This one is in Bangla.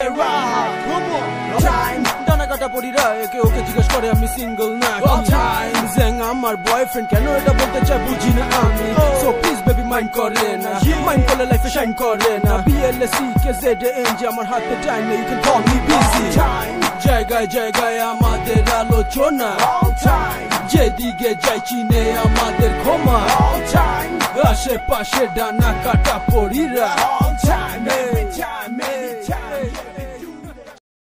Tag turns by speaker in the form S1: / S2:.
S1: ডানা কাটা পরিরা একে ওকে জিজ্ঞেস করে আমি সিঙ্গেল না জ্যাং আমার বয়ফ্রেন্ড কেন এটা বলতে চাই বুঝি না আমি সো প্লিজ বেবি মাইন্ড করে না মাইন্ড করলে লাইফে শাইন করে না BLSE KZN যে আমার হাতে টাইম নেই you can call me busy জায়গায় জায়গায় আমাদের আলোচনা যেদিকে যাই চিনে আমাদের ক্ষমা আশেপাশে ডানা কাটা পরিরা